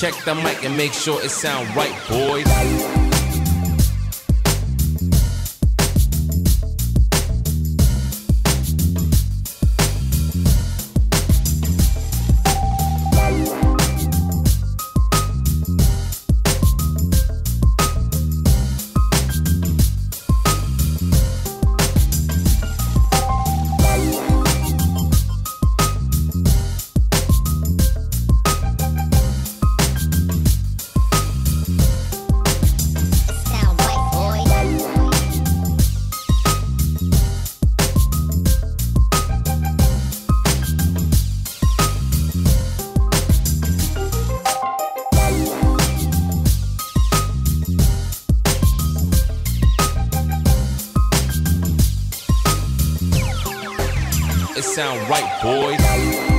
Check the mic and make sure it sound right, boys. It sound right, boys.